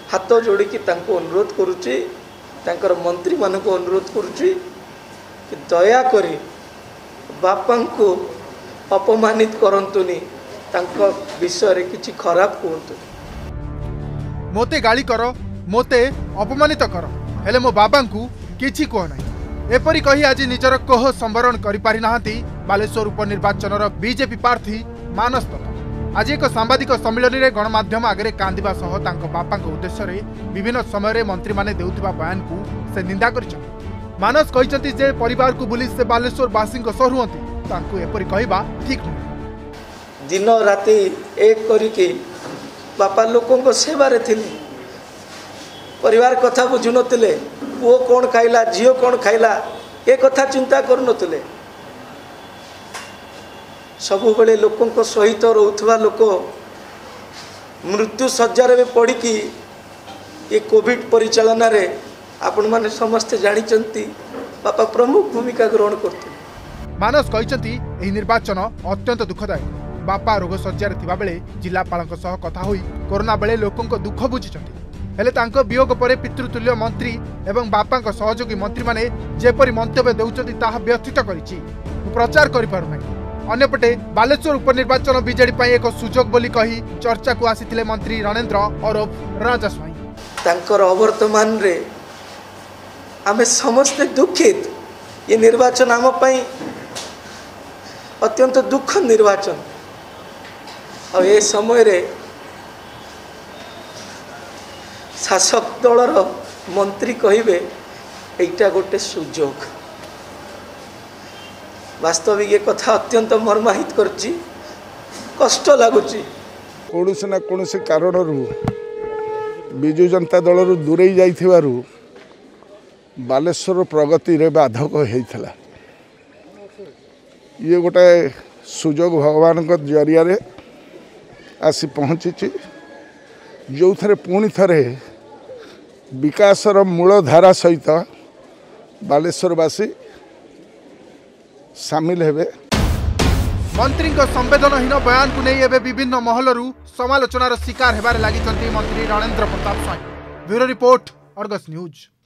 हाथ जोड़ी अनुरोध करुच्ची मंत्री मानक अनुरोध करुच्ची कि दया करी बापा को अपमानित करंतुनी तांको विषय रे किछि खराब कहतु। मोते गाली कर मोते अपमानित कर हेले मो बाबा को किछि कह नाही एपरी कही आज निजर कोह संवरण करि पारि नाहंती बालेश्वर उपनिर्वाचन बीजेपी प्रार्थी मानस दत्त। आज एक सांबादिक सम्मेलन में गणमाध्यम आगे कांदिबा सह तांको बापा उद्देश्य रे विभिन्न समय मंत्री माने देउथिबा बयान को से निंदा करिछन। मानस कहिसंती जे परिवार को बुली से बालेश्वर वासी सह रुहंती तांको एपरी कहिबा ठीक नहीं। दिन राति एक करिके बापा लोकों को सेवारे थिले परिवार कथा बुझु नथिले पुओ कौन खाइला झियो कौन खाइला ए कथा चिंता करू नथिले सबु बेले लोकों को सहित रहउथवा लोक मृत्यु सज्जार में पड़ी कि ये कोविड परिचालन रे आपण माने समस्त जानी चंती बापा प्रमुख भूमिका ग्रहण करते। मानस कहिसंती एही निर्वाचन अत्यंत दुखदायक बापा रोग सज्जार थिबा बेले जिलापालक सह कथा होई कोरोना बेले लोकों को दुख बुझिसंती हेले तांको वियोग परे पितृतुल्य मंत्री एवं बापा सहयोगी मंत्री माने जेपरी मंतव्य देउचंती ताहा व्यथित करिछि प्रचार करि पारु नाही। अन्यपटे बालेश्वर उपनिर्वाचन बीजेडी पाई एक सुजोग बोली कही चर्चा को आसीथिले मंत्री रणेंद्र ओरफ राजा स्वाई। तांकर अवर्तमान रे आमे समस्त दुखित ये निर्वाचन आम पाई अत्यंत दुख निर्वाचन और ये समय रे शासक दलर मंत्री कहिबे एटा गोटे सुजोग वास्तविक ये कथा अत्यंत मर्माहित करछि कष्ट लागुछि। कौनसी ना कौनसी कारण विजु जनता दल दूरे जाइथिबारु बालेश्वर प्रगति रे बाधक होइथला ये गोटे सुजोग भगवान को जरिया रे आसी पहुँची जो थे पुणी थे विकासर मूल धारा सहित बालेश्वरवासी सामिल हेबे। मंत्री संवेदनहीन बयान को नहीं विभिन्न महलरू समालोचनार शिकार हेबार लागिचंती मंत्री Ranendra Pratap Swain. Bureau report Argus news.